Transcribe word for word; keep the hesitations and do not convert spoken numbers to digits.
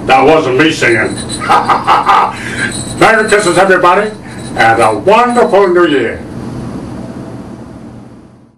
That wasn't me singing. Merry Christmas, everybody, and a wonderful New Year.